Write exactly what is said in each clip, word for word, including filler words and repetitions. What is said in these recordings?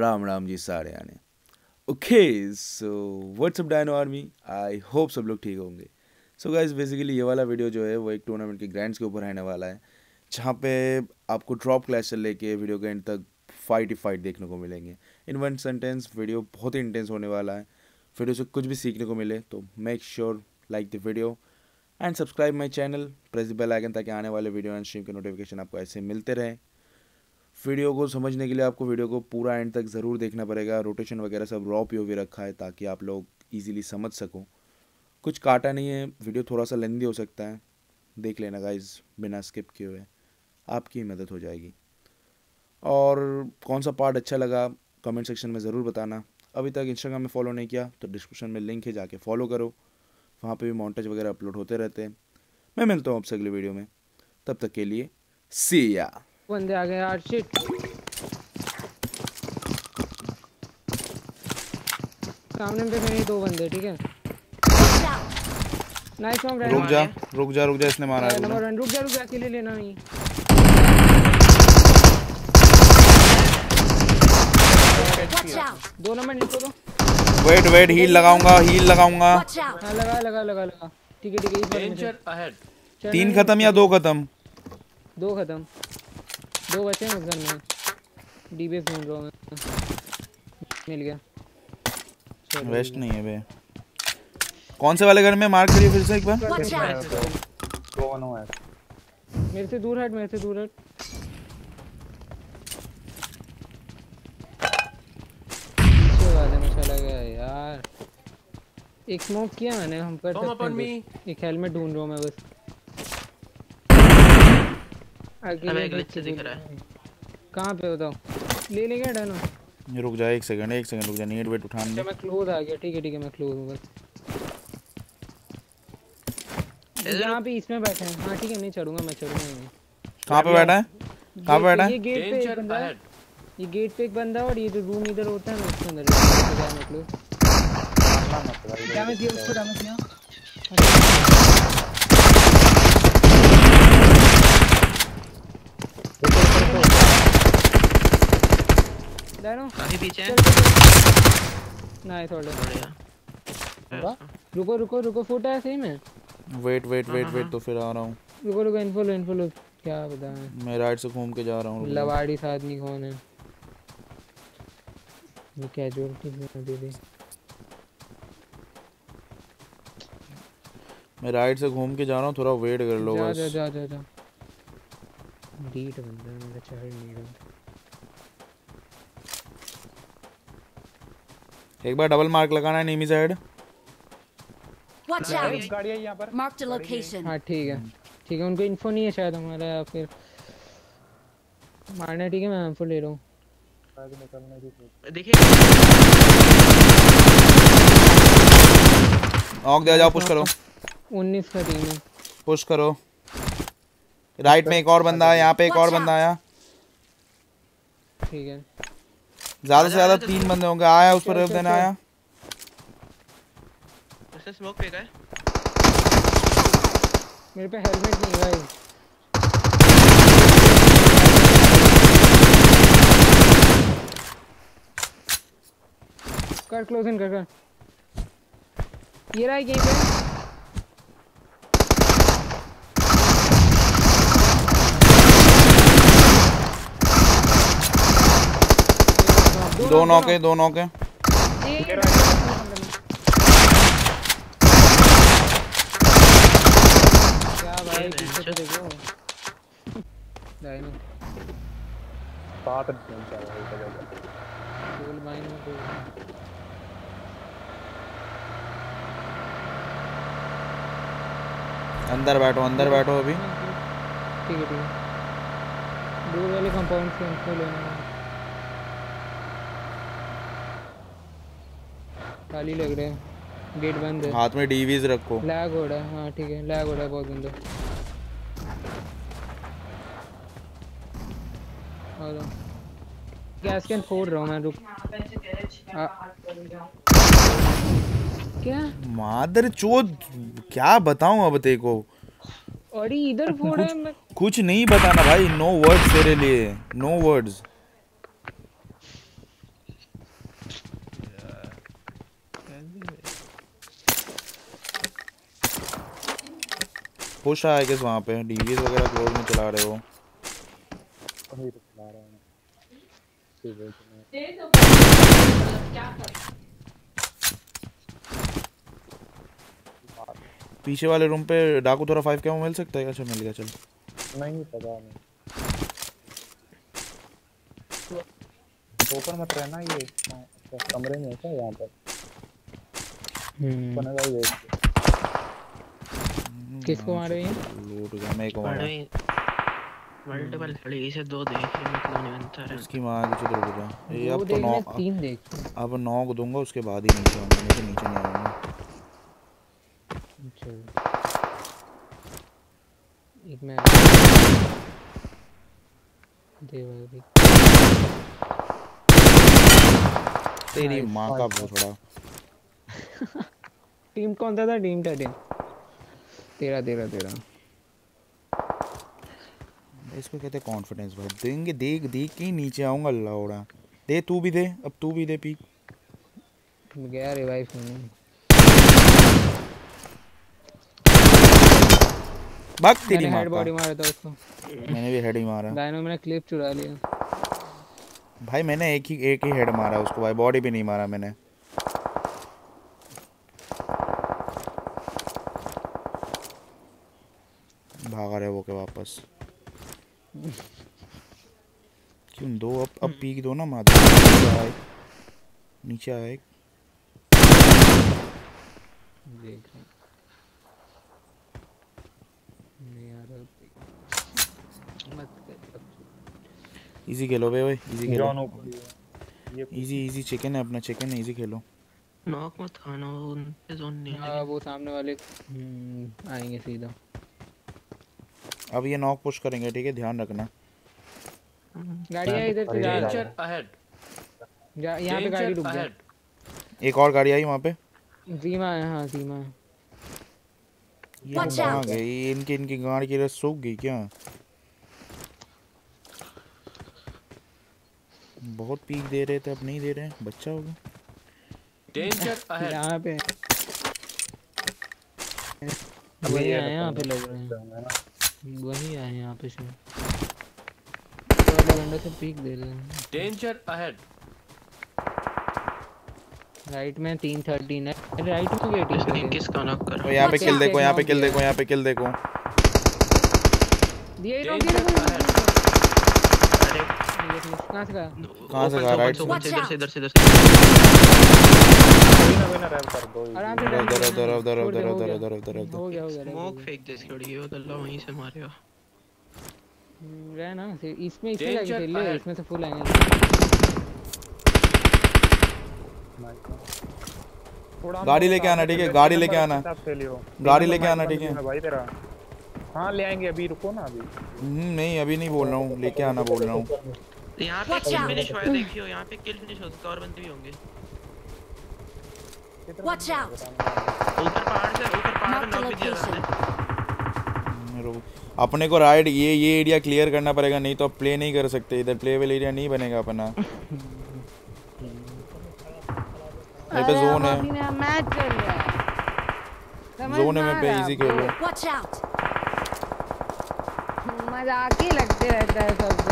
राम राम जी सारे आने। Okay so WhatsApp dino army, I hope सब लोग ठीक होंगे। सो गाइस बेसिकली ये वाला वीडियो जो है वो एक टूर्नामेंट के ग्रैंड्स के ऊपर रहने वाला है, जहाँ पे आपको ड्रॉप क्लैश से लेके वीडियो के एंड तक फाइट ही फाइट देखने को मिलेंगे। इन वन सेंटेंस वीडियो बहुत ही इंटेंस होने वाला है। वीडियो से कुछ भी सीखने को मिले तो make sure like the video and subscribe my channel, press the bell icon ताकि आने वाले वीडियो एंड स्ट्रीम के नोटिफिकेशन आपको ऐसे मिलते रहे। वीडियो को समझने के लिए आपको वीडियो को पूरा एंड तक ज़रूर देखना पड़ेगा। रोटेशन वगैरह सब रॉ पीओवी रखा है ताकि आप लोग इजीली समझ सको। कुछ काटा नहीं है, वीडियो थोड़ा सा लेंदी हो सकता है, देख लेना गाइस बिना स्किप किए हुए, आपकी मदद हो जाएगी। और कौन सा पार्ट अच्छा लगा कमेंट सेक्शन में ज़रूर बताना। अभी तक इंस्टाग्राम में फॉलो नहीं किया तो डिस्क्रिप्शन में लिंक है, जाके फॉलो करो, वहाँ पे भी मॉन्टेज वगैरह अपलोड होते रहते हैं। मैं मिलता हूँ आपसे अगले वीडियो में, तब तक के लिए सी या। बंदे आ गए यार, शिट। सामने पे मेरे दो बंदे, ठीक है। Nice one. रुक जा रुक जा रुक जा, इसने मारा है। नंबर वन, रुक जा रुक जा, अकेले लेना नहीं। दो नंबर नीचे दो। वेट वेट हील लगाऊंगा हील लगाऊंगा। हां लगा लगा लगा लगा, ठीक है ठीक है। Danger ahead. तीन खत्म या दो खत्म? दो खत्म, दो बचे हैं उधर में। डीबीएफ ढूंढ रहा हूं मैं, मिल गया। वेस्ट नहीं है बे। कौन से वाले घर में? मार्क करिए फिर से एक बार। कौन है? मेरे से दूर हट, मेरे से दूर हट। पीछे वाले में चला गया यार। एक स्मोक किया मैंने, हम कर सकते हैं। एक हेलमेट ढूंढ रहा हूं मैं बस। हमें एक ग्लिच दिख रहा है। कहां पे बताओ? ले लेंगे डायनो। ये रुक जा एक सेकंड, एक सेकंड रुक जा, नीड वेट उठाने दे। मैं क्लोज आ गया, ठीक है ठीक है, मैं क्लोज हूं बस। यहां पे इसमें बैठे हैं। हां ठीक है, नहीं चढ़ूंगा मैं, चढ़ूंगा नहीं। कहां पे बैठा है? कहां पे बैठा है? ये गेट पे एक बंदा है, ये गेट पे एक बंदा और ये जो रूम इधर होता है ना उसके अंदर जाने के लिए। डैमेज दिया उसको, डैमेज दिया। डायनो काफी पीछे है। Nice order. रुको रुको रुको, फुट है सही में। वेट वेट वेट वेट, तो फिर आ रहा हूँ। रुको रुको, इन्फो लो इन्फो लो। क्या बताएं, मैं राइट से घूम के जा रहा हूँ। लवाड़ी से आदमी कौन है? ये कैजुअलिटी दे दे। मैं राइट से घूम के जा रहा हूँ, थोड़ा वेट कर लो बस। जा जा जा जा। डीट बंदा मेरा, चढ़ नहीं रहा। एक बार डबल मार्क लगाना है नीमी साइड। Watch out! गाड़ी है यहाँ पर। Marked a location. हाँ ठीक है ठीक है, उनको इन्फो नहीं है शायद हमारा, या फिर मारना है। ठीक है मैं इन्फो ले रहा हूँ। देखिए नॉक दे जाओ, पुश करो। उन्नीस का टीम है, पुश करो। राइट में एक और बंदा है, यहाँ पे एक और बंदा आया। ठीक है ज्यादा से ज्यादा तीन बंदे होंगे। आया उस पर रेवदन आया। उसने स्मोक फेंका है। मेरे पे हेलमेट नहीं है भाई। कर क्लोज इन कर कर। ये रहा गेम पे। दो नॉक है, दो नॉक है। क्या भाई, पीछे तो देखो। डायनो साथ में चल रहा है। गोल माइन में तो अंदर बैठो, अंदर बैठो अभी। ठीक है ठीक है। दूर वाले कंपाउंड से इनको लेना है। खाली लग रहे हैं, गेट बंद है। हाथ में डीवीज रखो। लैग हो रहा है। हाँ ठीक है, लैग हो रहा है बहुत गंदा। और गैस कैन फोड़ रहा हूँ मैं, रुक। क्या मादर चोद, क्या बताऊं अब तेरे को। अरे इधर फोड़ है। मैं कुछ नहीं बताना भाई, नो वर्ड्स तेरे लिए, नो वर्ड्स। पुश आया किस वहाँ पे डीवीएस वगैरह क्लोज में चला रहे हो? वही तो चला रहा हूँ ठीक है पीछे वाले रूम पे डाकू थोड़ा फाइव क्या मिल सकता है? अच्छा मिल गया, चल। नहीं पता नहीं ऊपर मत रहना, ये कमरे में है क्या यहाँ पर? हम्म भाई देख किसको मारे हैं? लूट गया मैं को मारा। मल्टीपल खड़ी इसे दो देख रहे मतलब नहीं बनता है उसकी मां की चुप रुक जा। ये अब तो नौ तीन देख अब नौ को दूंगा उसके बाद ही नीचे आऊंगा, नहीं तो नीचे नहीं आऊंगा। अच्छा एक मैं देवा भी तेरी मां का भोसड़ा। टीम कौन सा था? टीम था टीम तेरा तेरा तेरा इसको कहते कॉन्फिडेंस भाई। देंगे देख देख के ही नीचे आऊंगा। अल्लाह उड़ा दे, तू भी दे, अब तू भी दे पी। गया रिवाइव होने भाग तेरी मैंने मां हेड का। बॉडी मारा था उसको। मैंने भी हेड ही मारा डायनो मैंने क्लिप चुरा लिया भाई। मैंने एक ही एक ही हेड मारा उसको भाई, बॉडी भी नहीं मारा मैंने। भागा रहे वो के वापस क्यों दो? अब अब पीक दो ना माता। नीचे आए नीचे आए देख रहा नहीं आ रहा मत कर। इजी खेलो बे, ओए इजी खेलो। जॉन ऊपर ये इजी इजी चिकन है अपना, चिकन है, इजी खेलो। नॉक मत खाना, उन पे जोन नहीं हाँ है। वो सामने वाले हम्म, आएंगे सीधा। अब ये नॉक पुश करेंगे, ठीक है, ध्यान रखना। गाड़ी है इधर से जा रहा है अहेड जा, यहाँ पे गाड़ी रुक गया। एक और गाड़ी आई वहाँ पे। जीमा है, हाँ जीमा है। ये कहाँ गई? इनकी इनकी गाड़ी की रस सूख गई क्या? बहुत पीक दे रहे थे, अब नहीं दे रहे हैं। बच्चा होगा। डेंजर अहेड यहाँ पे वही आए यहाँ पे लग रहे हैं, वही आए यहाँ पे शायद। तो वाले बंदे से पीक दे रहे हैं। डेंजर अहेड राइट में तीन थर्टीन है, राइट में गेट इसने किसका नॉक तो करा? यहाँ पे किल देखो, यहाँ पे किल देखो, यहाँ पे किल देखो। दिए नो डेंजर अहेड अरे कहाँ से गया? कहाँ से गया? राइट से। इधर से इधर से इधर से कोई ना कोई ना रैप कर दो। आराम से दरो दरो दरो दरो छोड़ दे, दरो हो दरो गया। दरो दरो दरो। हो गया हो गया स्मोक फेंक दे इसकी उड़ी, वो गल्ला वहीं से मारेगा। रहे ना से- इसमें इसमें जाके Danger खेल ले, ahead. इसमें से फुल आएंगे। गाड़ी लेके आना, ठीक है, गाड़ी लेके आना, गाड़ी लेके आना, ठीक है भाई तेरा। हाँ ले आएंगे, अभी रुको ना अभी। हम्म, नहीं अभी नहीं बोल रहा हूँ, लेके आना बोल रहा हूँ। यहाँ पे Watch किल out. फिनिश हुआ है, देखियो यहाँ पे किल फिनिश हो सकता है और बंदे भी होंगे। Watch out. ऊपर पहाड़ से, ऊपर पहाड़ Mark पे the नॉक भी दिया location. था। रुक, अपने को राइड ये ये एरिया क्लियर करना पड़ेगा, नहीं तो अब प्ले नहीं कर सकते। इधर प्लेबल एरिया नहीं बनेगा अपना। यहाँ पे जोन है, मैच चल रहा है। समझ जोन है में में आ पे रहा इजी आपको? खेलो। Watch out. मजाक ही लगते रहता है सबको।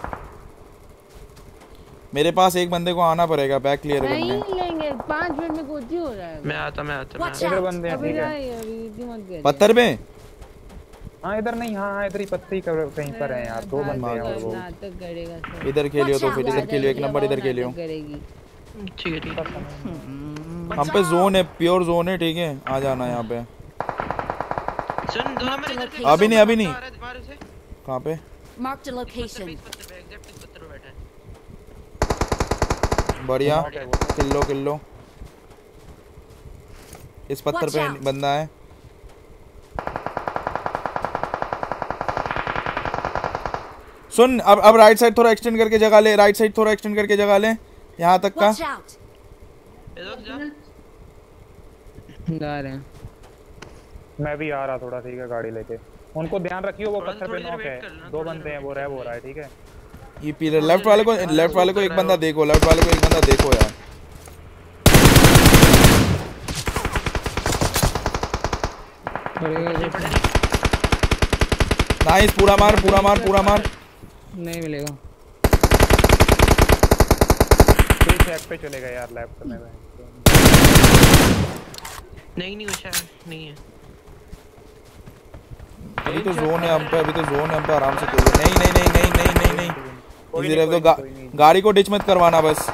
मेरे पास एक बंदे को आना पड़ेगा बैक क्लियर नहीं करने। लेंगे, पाँच मिनट में कुछ ही हो जाएगा। मैं आता मैं आता मैं Watch आता। इधर out. बंदे हैं, अभी ठीक है। जाइए, अभी इतनी मत करिए। पत्थर पे हाँ इधर नहीं, हाँ हाँ इधर ही पत्ती कर कहीं पर है यार, दो बंदे हैं और वो। नाटक करेगा सब। इधर खेलियो तो फिर इधर खेलियो, एक नंबर इधर खेलियो। करेगी। ठीक है ठीक है। हम पे जोन है, प्योर जोन है, ठीक है, आ जाना यहाँ पे। सुन दो नंबर इधर पे। अभी नहीं, अभी नहीं। मार मार उसे। कहाँ पे? Marked a पत्थर पे, location. इस पत्थर पे, एग्जैक्ट इस पत्थर पे बैठा है। बढ़िया, किल्लो किल्लो। इस पत्थर पे बंदा है। सुन, अब अब राइट साइड थोड़ा एक्सटेंड करके जगह ले, राइट साइड थोड़ा एक्सटेंड करके जगह ले, यहाँ तक का। Watch out. इधर जा। जा रहे हैं। मैं भी आ रहा थोड़ा, ठीक है, गाड़ी लेके। उनको ध्यान रखियो, वो थोड़ा- पत्थर पे थोड़ी देर नॉक वेट है, कर लेना, दो थोड़ी बंदे देर हैं, वो वेट रैब कर हो रहा है, ठीक है। ये पीलर लेफ्ट वाले को, लेफ्ट वाले को एक बंदा देखो, लेफ्ट वाले को एक बंदा देखो यार। और ये पड़े नहीं। नाइस, पूरा मार पूरा मार पूरा मार। नहीं मिलेगा। कोई ट्रैक पे चलेगा यार लेफ्ट में। नहीं नहीं उषा नहीं है। अभी तो जोन है हम पे, अभी तो जोन है हम पे, आराम से खेलो। नहीं नहीं नहीं नहीं नहीं नहीं नहीं इधर है तो गा, गाड़ी को डिच मत करवाना बस।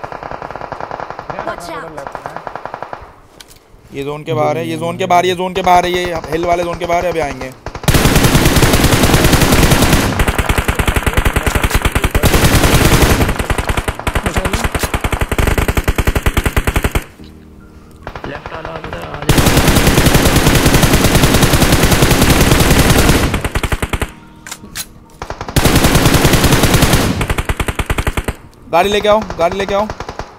Watch out! ये जोन के बाहर है, ये जोन के बाहर, ये जोन के बाहर है, ये हिल वाले जोन के बाहर है। अभी आएंगे। लेफ्ट वाला उधर आ जाए। गाड़ी लेके आओ, गाड़ी लेके आओ।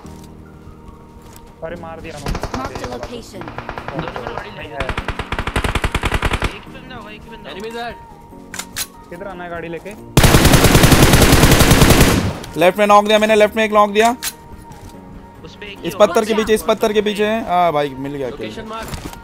अरे मार दिया। Marked a location. दो नंबर गाड़ी ले जाओ। एक बंदा होगा, एक बंदा। Enemy there. किधर आना है गाड़ी लेके? लेफ्ट में नॉक दिया मैंने, लेफ्ट में एक नॉक दिया। उस पे एक इस पत्थर के पीछे, इस पत्थर के पीछे है। हाँ भाई मिल गया। Location mark.